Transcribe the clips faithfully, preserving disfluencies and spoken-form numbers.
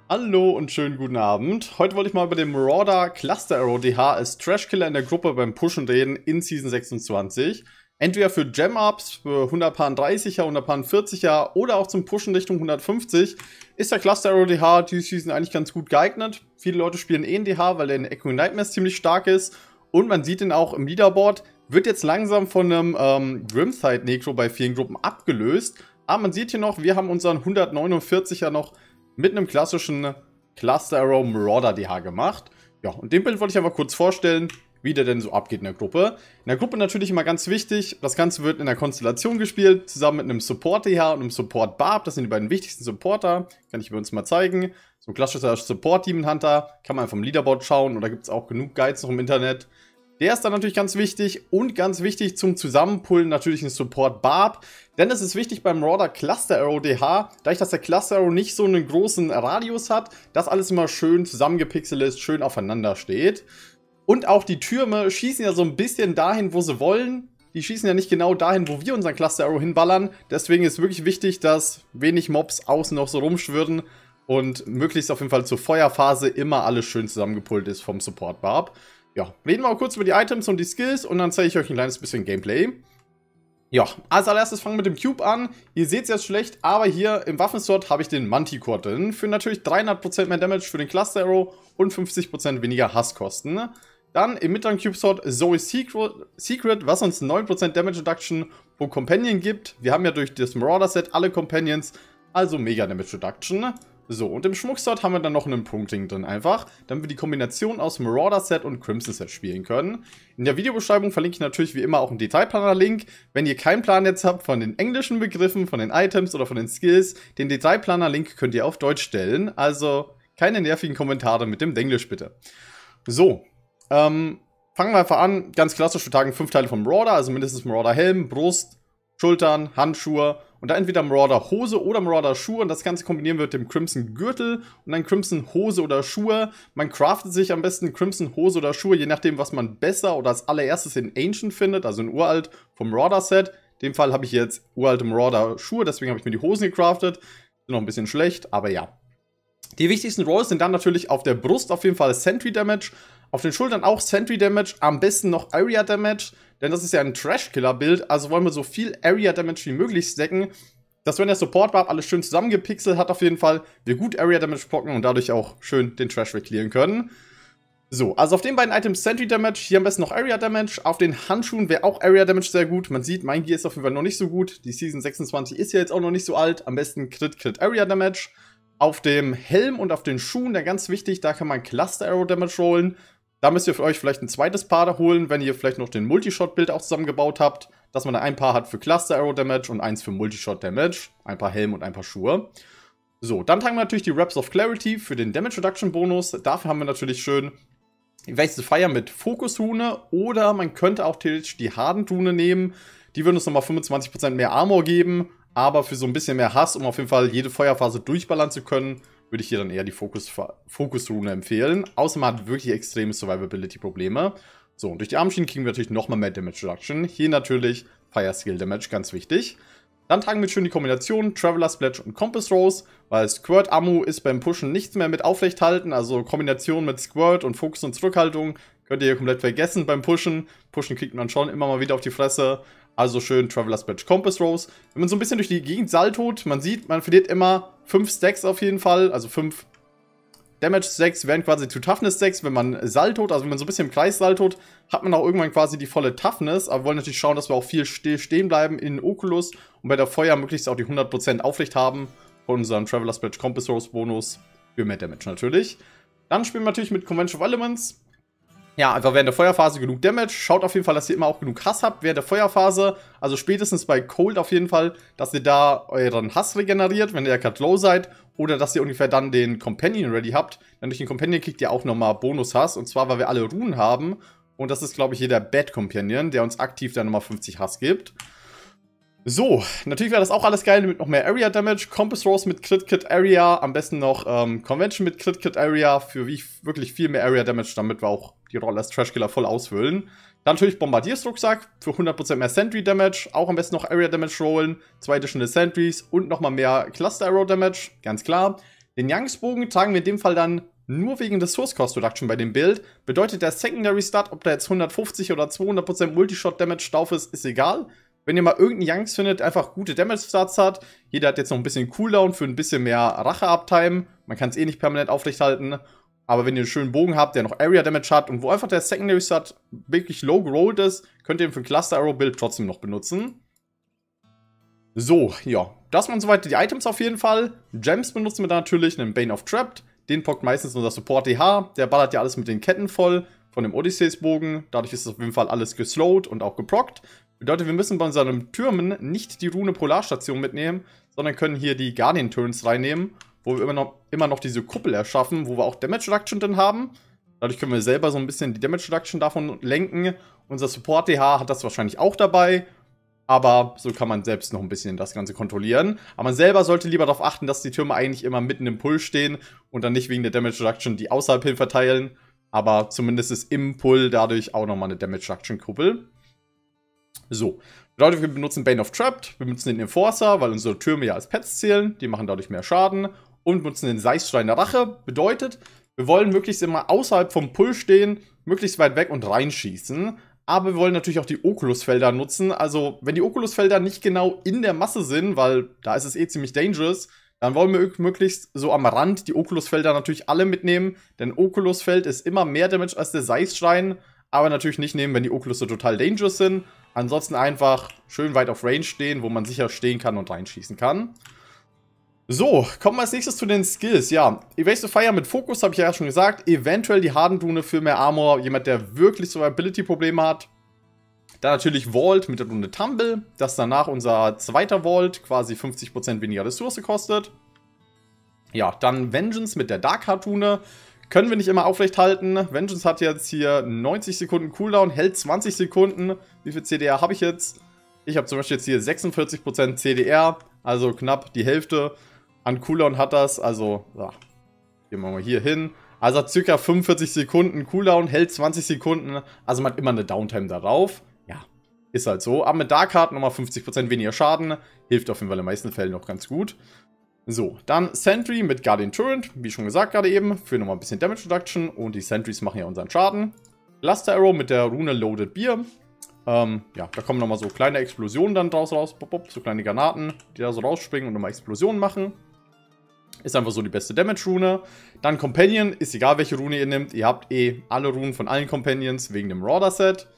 Hallo und schönen guten Abend. Heute wollte ich mal über den Marauder Cluster Arrow D H als Trashkiller in der Gruppe beim Pushen reden in Season sechsundzwanzig. Entweder für Gem-Ups, für hundertdreißiger, hundertvierziger oder auch zum Pushen Richtung hundertfünfzig ist der Cluster Arrow D H diese Season eigentlich ganz gut geeignet. Viele Leute spielen eh in D H, weil der in Echoing Nightmares ziemlich stark ist. Und man sieht ihn auch im Leaderboard, wird jetzt langsam von einem ähm, Grimside Necro bei vielen Gruppen abgelöst. Aber man sieht hier noch, wir haben unseren hundertneunundvierziger noch mit einem klassischen Cluster Arrow Marauder D H gemacht. Ja, und den Bild wollte ich einfach kurz vorstellen, wie der denn so abgeht in der Gruppe. In der Gruppe natürlich immer ganz wichtig, das Ganze wird in der Konstellation gespielt, zusammen mit einem Support D H und einem Support Barb. Das sind die beiden wichtigsten Supporter, kann ich mir uns mal zeigen. So ein klassischer Support Demon Hunter, kann man vom Leaderboard schauen oder gibt es auch genug Guides noch im Internet. Der ist dann natürlich ganz wichtig und ganz wichtig zum Zusammenpullen natürlich ein Support Barb. Denn es ist wichtig beim Marauder Cluster Arrow D H, dadurch, dass der Cluster Arrow nicht so einen großen Radius hat, dass alles immer schön zusammengepixelt ist, schön aufeinander steht. Und auch die Türme schießen ja so ein bisschen dahin, wo sie wollen. Die schießen ja nicht genau dahin, wo wir unseren Cluster Arrow hinballern. Deswegen ist wirklich wichtig, dass wenig Mobs außen noch so rumschwirren und möglichst auf jeden Fall zur Feuerphase immer alles schön zusammengepullt ist vom Support Barb. Ja, reden wir mal kurz über die Items und die Skills und dann zeige ich euch ein kleines bisschen Gameplay. Ja, als allererstes fangen wir mit dem Cube an. Ihr seht es jetzt schlecht, aber hier im Waffenslot habe ich den Manticore drin. Für natürlich dreihundert Prozent mehr Damage für den Cluster Arrow und fünfzig Prozent weniger Hasskosten. Dann im mittleren Cube-Slot Zoe's Secret, was uns neun Prozent Damage Reduction pro Companion gibt. Wir haben ja durch das Marauder-Set alle Companions, also mega Damage Reduction. So, und im Schmuckslot haben wir dann noch einen Punkting drin einfach, damit wir die Kombination aus Marauder-Set und Crimson-Set spielen können. In der Videobeschreibung verlinke ich natürlich wie immer auch einen Detailplaner-Link. Wenn ihr keinen Plan jetzt habt von den englischen Begriffen, von den Items oder von den Skills, den Detailplaner-Link könnt ihr auf Deutsch stellen. Also keine nervigen Kommentare mit dem Denglisch bitte. So, ähm, fangen wir einfach an. Ganz klassisch, wir tragen fünf Teile vom Marauder, also mindestens Marauder-Helm, Brust, Schultern, Handschuhe und dann entweder Marauder Hose oder Marauder Schuhe und das Ganze kombinieren wir mit dem Crimson Gürtel und dann Crimson Hose oder Schuhe. Man craftet sich am besten Crimson Hose oder Schuhe, je nachdem, was man besser oder als allererstes in Ancient findet, also in Uralt vom Marauder Set. In dem Fall habe ich jetzt uralte Marauder Schuhe, deswegen habe ich mir die Hosen gecraftet. Sind noch ein bisschen schlecht, aber ja. Die wichtigsten Rolls sind dann natürlich auf der Brust auf jeden Fall Sentry Damage, auf den Schultern auch Sentry Damage, am besten noch Area Damage, denn das ist ja ein Trash-Killer-Bild, also wollen wir so viel Area Damage wie möglich stacken, dass wenn der Support Barb alles schön zusammengepixelt hat auf jeden Fall, wir gut Area Damage pocken und dadurch auch schön den Trash wegclearen können. So, also auf den beiden Items Sentry Damage, hier am besten noch Area Damage, auf den Handschuhen wäre auch Area Damage sehr gut, man sieht, mein Gear ist auf jeden Fall noch nicht so gut, die Season sechsundzwanzig ist ja jetzt auch noch nicht so alt, am besten Crit, Crit, Area Damage. Auf dem Helm und auf den Schuhen, der ganz wichtig, da kann man Cluster Arrow Damage rollen. Da müsst ihr für euch vielleicht ein zweites Paar holen, wenn ihr vielleicht noch den Multishot-Bild auch zusammengebaut habt, dass man da ein Paar hat für Cluster Arrow Damage und eins für Multishot Damage. Ein paar Helm und ein paar Schuhe. So, dann tragen wir natürlich die Wraps of Clarity für den Damage Reduction Bonus. Dafür haben wir natürlich schön Wasted Fire mit Fokus-Rune oder man könnte auch theoretisch die Hardened-Rune nehmen. Die würden uns nochmal fünfundzwanzig Prozent mehr Armor geben, aber für so ein bisschen mehr Hass, um auf jeden Fall jede Feuerphase durchballern zu können, würde ich hier dann eher die Fokus-Rune empfehlen. Außer man hat wirklich extreme Survivability-Probleme. So, und durch die Armschienen kriegen wir natürlich nochmal mehr Damage Reduction. Hier natürlich Fire Skill Damage, ganz wichtig. Dann tragen wir schön die Kombination Traveler Splash und Compass Rose, weil Squirt Ammo ist beim Pushen nichts mehr mit aufrecht halten. Also Kombination mit Squirt und Fokus und Zurückhaltung könnt ihr hier komplett vergessen beim Pushen. Pushen kriegt man schon immer mal wieder auf die Fresse. Also schön Traveler Splash Compass Rose. Wenn man so ein bisschen durch die Gegend saltot, man sieht, man verliert immer fünf Stacks auf jeden Fall. Also fünf Damage Stacks werden quasi zu Toughness Stacks. Wenn man saltot, also wenn man so ein bisschen im Kreis saltot, hat man auch irgendwann quasi die volle Toughness. Aber wir wollen natürlich schauen, dass wir auch viel stehen bleiben in Oculus und bei der Feuer möglichst auch die hundert Prozent Aufrecht haben von unserem Traveler Splash Compass Rose Bonus für mehr Damage natürlich. Dann spielen wir natürlich mit Convention of Elements. Ja, einfach während der Feuerphase genug Damage. Schaut auf jeden Fall, dass ihr immer auch genug Hass habt während der Feuerphase. Also spätestens bei Cold auf jeden Fall, dass ihr da euren Hass regeneriert, wenn ihr gerade low seid. Oder dass ihr ungefähr dann den Companion ready habt. Denn durch den Companion kriegt ihr auch nochmal Bonus-Hass. Und zwar, weil wir alle Runen haben. Und das ist, glaube ich, hier der Bad Companion, der uns aktiv dann nochmal fünfzig Hass gibt. So, natürlich wäre das auch alles geil mit noch mehr Area Damage. Compass Rose mit Crit Crit Area. Am besten noch ähm, Convention mit Crit Crit Area für wie wirklich viel mehr Area Damage, damit wir auch die Rolle als Trashkiller voll ausfüllen. Dann natürlich Bombardiersrucksack für hundert Prozent mehr Sentry Damage. Auch am besten noch Area Damage rollen. Zwei Additional Sentries und nochmal mehr Cluster Arrow Damage. Ganz klar. Den Youngs-Bogen tragen wir in dem Fall dann nur wegen des Source Cost Reduction bei dem Build. Bedeutet der Secondary Stat, ob da jetzt hundertfünfzig oder zweihundert Prozent Multishot Damage drauf ist, ist egal. Wenn ihr mal irgendeinen Youngs findet, der einfach gute Damage Stats hat, jeder hat jetzt noch ein bisschen Cooldown für ein bisschen mehr Rache-Uptime. Man kann es eh nicht permanent aufrechthalten. Aber wenn ihr einen schönen Bogen habt, der noch Area Damage hat und wo einfach der Secondary Stat wirklich low gerollt ist, könnt ihr ihn für ein Cluster Arrow Build trotzdem noch benutzen. So, ja, das waren soweit die Items auf jeden Fall. Gems benutzen wir da natürlich, einen Bane of Trapped. Den pockt meistens unser Support D H. Der ballert ja alles mit den Ketten voll von dem Odysseus-Bogen. Dadurch ist auf jeden Fall alles geslowed und auch geprockt. Bedeutet, wir müssen bei unseren Türmen nicht die Rune Polarstation mitnehmen, sondern können hier die Guardian Turns reinnehmen, wo wir immer noch, immer noch diese Kuppel erschaffen, wo wir auch Damage Reduction drin haben. Dadurch können wir selber so ein bisschen die Damage Reduction davon lenken. Unser Support D H hat das wahrscheinlich auch dabei. Aber so kann man selbst noch ein bisschen das Ganze kontrollieren. Aber man selber sollte lieber darauf achten, dass die Türme eigentlich immer mitten im Pull stehen und dann nicht wegen der Damage Reduction die außerhalb hin verteilen. Aber zumindest ist im Pull dadurch auch nochmal eine Damage Reduction Kuppel. So, bedeutet, wir benutzen Bane of Trapped, wir benutzen den Enforcer, weil unsere Türme ja als Pets zählen. Die machen dadurch mehr Schaden. Und benutzen den Seisschrein der Rache. Bedeutet, wir wollen möglichst immer außerhalb vom Pull stehen, möglichst weit weg und reinschießen. Aber wir wollen natürlich auch die Oculus-Felder nutzen. Also, wenn die Oculus-Felder nicht genau in der Masse sind, weil da ist es eh ziemlich dangerous, dann wollen wir möglichst so am Rand die Oculus-Felder natürlich alle mitnehmen. Denn Oculus-Feld ist immer mehr Damage als der Seisschrein. Aber natürlich nicht nehmen, wenn die Oculus so total dangerous sind. Ansonsten einfach schön weit auf Range stehen, wo man sicher stehen kann und reinschießen kann. So, kommen wir als nächstes zu den Skills. Ja, Evasive Fire mit Fokus, habe ich ja schon gesagt. Eventuell die Hardenrune für mehr Armor. Jemand, der wirklich Survivability-Probleme hat. Dann natürlich Vault mit der Rune Tumble. Das ist danach unser zweiter Vault, quasi fünfzig Prozent weniger Ressource kostet. Ja, dann Vengeance mit der Dark Heart Rune. Können wir nicht immer aufrecht halten. Vengeance hat jetzt hier neunzig Sekunden Cooldown, hält zwanzig Sekunden. Wie viel C D R habe ich jetzt? Ich habe zum Beispiel jetzt hier sechsundvierzig Prozent C D R, also knapp die Hälfte an Cooldown hat das. Also, ja, gehen wir mal hier hin. Also hat circa fünfundvierzig Sekunden Cooldown, hält zwanzig Sekunden. Also man hat immer eine Downtime darauf. Ja, ist halt so. Aber mit Dark Heart nochmal fünfzig Prozent weniger Schaden. Hilft auf jeden Fall in den meisten Fällen noch ganz gut. So, dann Sentry mit Guardian Turret, wie schon gesagt gerade eben, für nochmal ein bisschen Damage Reduction. Und die Sentries machen ja unseren Schaden. Cluster Arrow mit der Rune Loaded Beer. Ähm, ja, da kommen nochmal so kleine Explosionen dann draus raus. Bop, bop, so kleine Granaten, die da so rausspringen und nochmal Explosionen machen. Ist einfach so die beste Damage-Rune. Dann Companion, ist egal welche Rune ihr nehmt. Ihr habt eh alle Runen von allen Companions wegen dem Marauder-Set.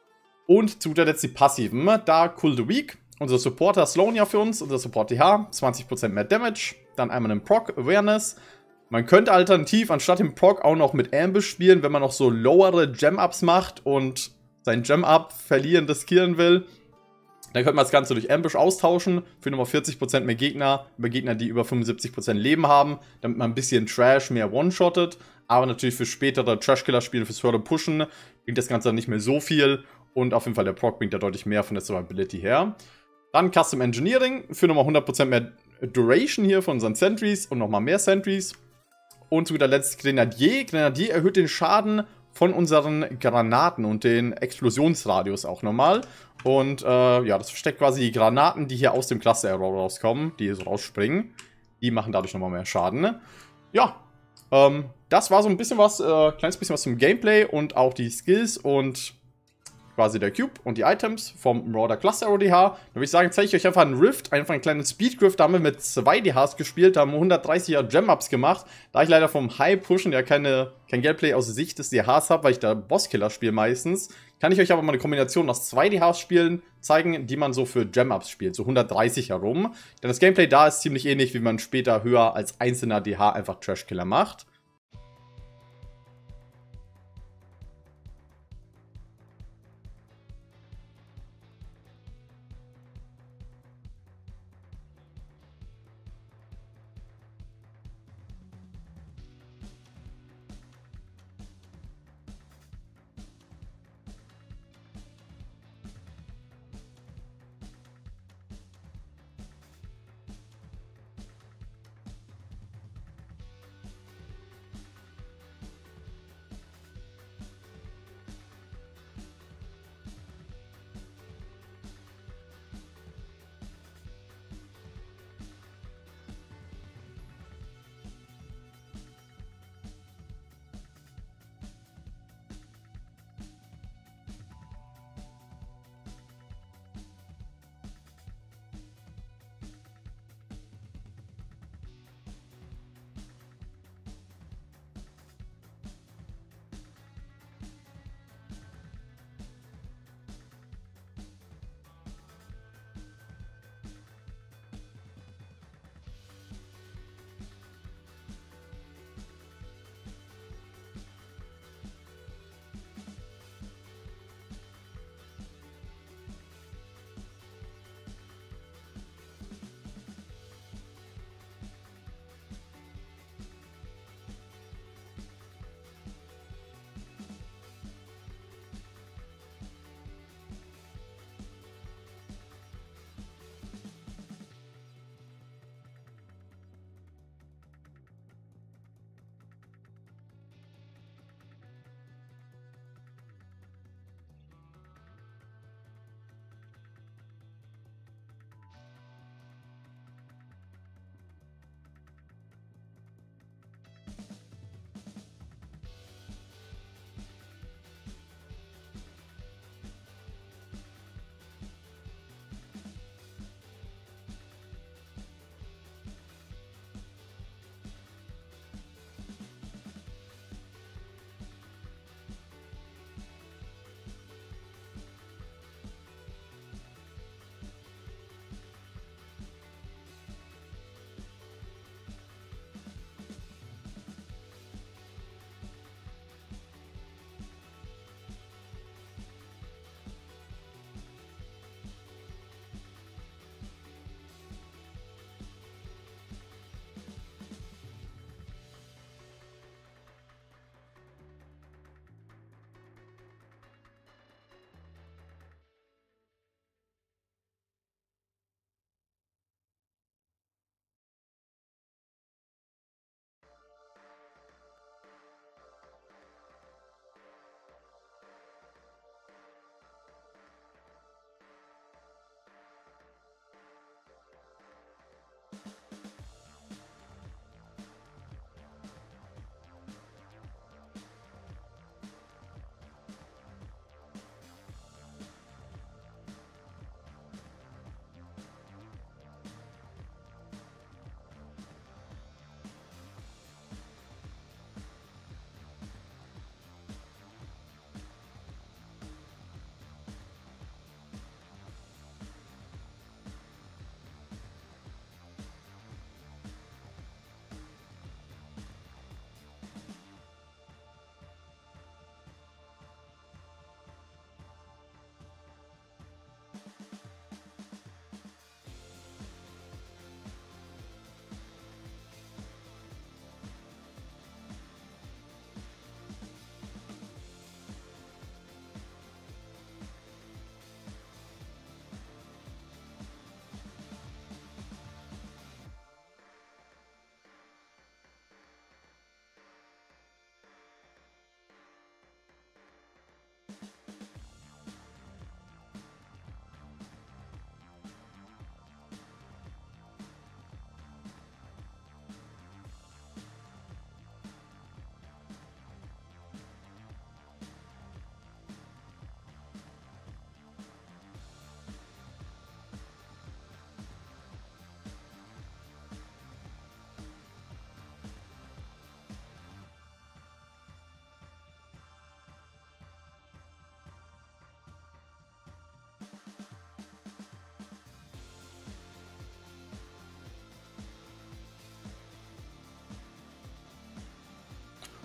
Und zu guter Letzt die Passiven. Da Cool the Weak. Unser Supporter slowen ja für uns. Unser Support T H. zwanzig Prozent mehr Damage. Dann einmal einen Proc Awareness. Man könnte alternativ anstatt dem Proc auch noch mit Ambush spielen, wenn man noch so lowere Gem-Ups macht und sein Gem-Up verlieren, riskieren will. Dann könnte man das Ganze durch Ambush austauschen, für nochmal vierzig Prozent mehr Gegner, über Gegner, die über fünfundsiebzig Prozent Leben haben, damit man ein bisschen Trash mehr one-shottet. Aber natürlich für spätere Trash-Killer-Spiele, fürs höhere Pushen, bringt das Ganze dann nicht mehr so viel. Und auf jeden Fall der Proc bringt da deutlich mehr von der Survivability her. Dann Custom Engineering, für nochmal hundert Prozent mehr Duration hier von unseren Sentries und nochmal mehr Sentries. Und zu guter Letzt Grenadier. Grenadier erhöht den Schaden von unseren Granaten und den Explosionsradius auch nochmal. Und äh, ja, das versteckt quasi die Granaten, die hier aus dem Cluster Arrow rauskommen, die hier so rausspringen. Die machen dadurch nochmal mehr Schaden. Ne? Ja, ähm, das war so ein bisschen was, äh, kleines bisschen was zum Gameplay und auch die Skills und quasi der Cube und die Items vom Marauder Cluster Arrow D H. Da würde ich sagen, zeige ich euch einfach einen Rift, einfach einen kleinen Speed-Grift. Da haben wir mit zwei D Hs gespielt, da haben wir hundertdreißiger Gem-Ups gemacht. Da ich leider vom High-Pushen ja keine, kein Gameplay aus Sicht des D Hs habe, weil ich da Bosskiller spiele meistens, kann ich euch aber mal eine Kombination aus zwei D Hs spielen zeigen, die man so für Gem-Ups spielt, so hundertdreißig herum. Denn das Gameplay da ist ziemlich ähnlich, wie man später höher als einzelner D H einfach Trash-Killer macht.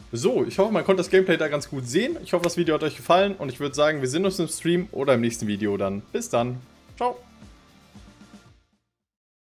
So, ich hoffe, man konnte das Gameplay da ganz gut sehen. Ich hoffe, das Video hat euch gefallen und ich würde sagen, wir sehen uns im Stream oder im nächsten Video dann. Bis dann. Ciao.